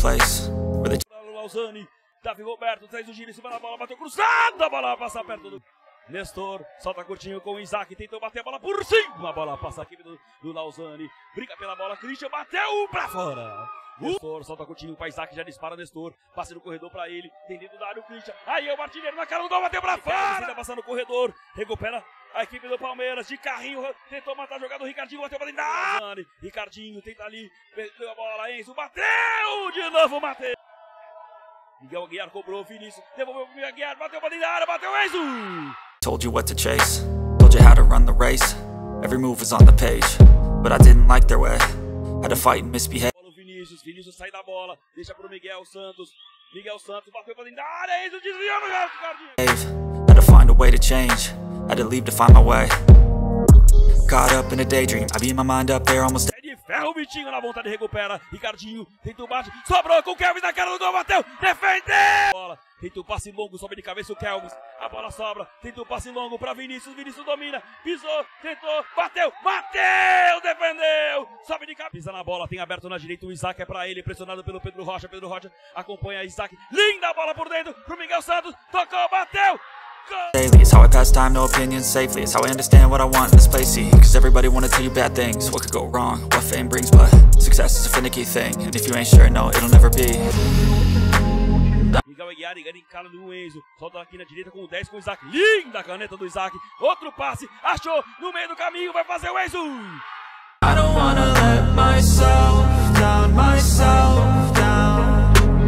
place where they Lauzani, Davi Roberto, traz o giro em cima da bola, bateu cruzado, a bola passa perto do Nestor, solta curtinho com o Isaac, tentou bater a bola por cima, a bola passa aqui do Lauzani, briga pela bola, Christian bateu pra fora. Nestor, solta curtinho pra Isaac, já dispara Nestor, passe no corredor pra ele, tem dentro da área o Christian, aí é o Martinelli na cara do gol, bateu pra fora, tá passando no corredor, recupera a equipe do Palmeiras, de carrinho, tentou matar a jogada, o Ricardinho bateu pra dentro da área, Ricardinho tenta ali, perdeu a bola, Enzo, bateu de novo, Matheus. Miguel Aguiar cobrou, Vinícius, devolveu pro Miguel Aguiar, bateu pra dentro da área, bateu Enzo. told you what to chase, told you how to run the race. Every move was on the page, but I didn't like their way. Had to fight and misbehave. Vinícius sai da bola, deixa pro Miguel Santos. Miguel Santos bateu pra dentro da área, Enzo desviou no Ricardinho. Had to find a way to change, had to leave to find my way. Caught up in a daydream, I beat my mind up there almost. É de ferro, o Vitinho na vontade, recupera. Ricardinho, tenta o bate, sobrou com o Kelvin na cara do gol, bateu, defendeu! Bola, tenta o passe longo, sobe de cabeça o Kelvin. A bola sobra, tenta o passe longo pra Vinícius, Vinícius domina, pisou, tentou, bateu, defendeu! Sobe de cabeça, pisa na bola, tem aberto na direita, o Isaac é pra ele, pressionado pelo Pedro Rocha acompanha Isaac, linda bola por dentro pro Miguel Santos, tocou, bateu! Daily, it's how I pass time, no opinions safely. It's how I understand what I want in this place, see. Cause everybody wanna tell you bad things, what could go wrong, what fame brings. But success is a finicky thing, and if you ain't sure, no, it'll never be. Miguel Aguiar encala no Enzo, solta aqui na direita com o 10 com o Isaac, linda caneta do Isaac, outro passe, achou no meio do caminho, vai fazer o Enzo. I don't wanna let myself down, myself down.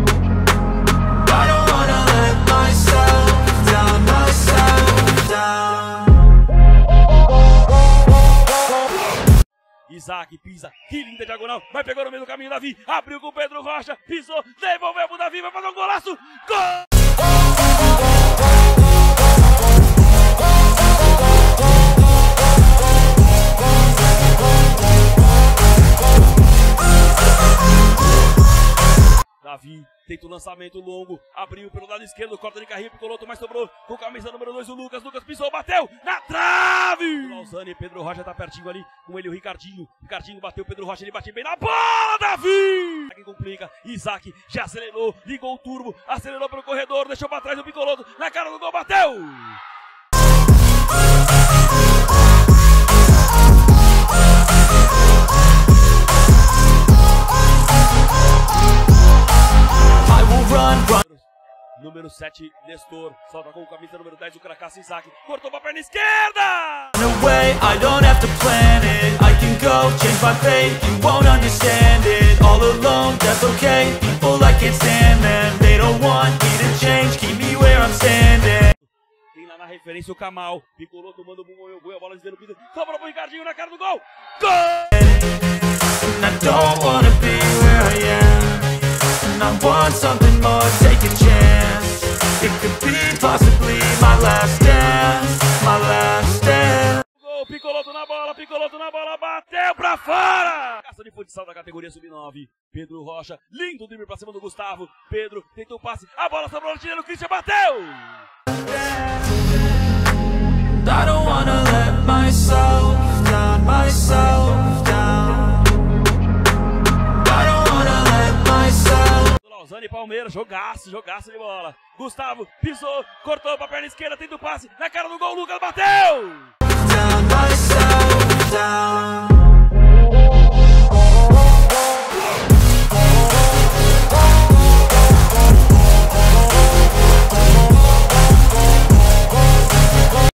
I don't wanna let myself down, myself down. Isaac pisa, que linda diagonal, vai pegou no meio do caminho, Davi, abriu com o Pedro Rocha, pisou, devolveu pro Davi, vai fazer um golaço, gol! Davi tenta o lançamento longo, abriu pelo lado esquerdo, corta de carrinho, Picoloto, mas sobrou com camisa número 2 o Lucas pisou, bateu na trave! Lauzani, Pedro Rocha tá pertinho ali, com ele o Ricardinho bateu, Pedro Rocha, ele bate bem na bola, Davi! Aqui complica, Isaac já acelerou, ligou o turbo, acelerou pelo corredor, deixou pra trás o Picoloto, na cara do gol, bateu! Número 7, Nestor, solta com o camisa número 10, o cracaço Isaac, cortou pra perna esquerda! No way, I don't have to plan it. I can go, change my fate, you won't understand it. All alone, that's okay, people I can't stand them. They don't want me to change, keep me where I'm standing. Tem lá na referência o Kamal, Picoloto manda o boi, a bola desviando, sobra pro Ricardinho na cara do gol! Gol! And I don't wanna be where I am. And I want something more, take a chance. It could be possibly my last dance, my last dance. Gol, Picoloto na bola, bateu pra fora! Caça de futsal da categoria sub-9, Pedro Rocha, lindo drible pra cima do Gustavo, Pedro tentou o passe, a bola sobrou no chileno, Christian bateu! I don't wanna let myself down, myself down. I don't wanna let myself. Lauzani, Palmeiras, jogaço de bola. Gustavo pisou, cortou pra perna esquerda, tenta o passe, na cara do gol, Lucas bateu! Down, myself down.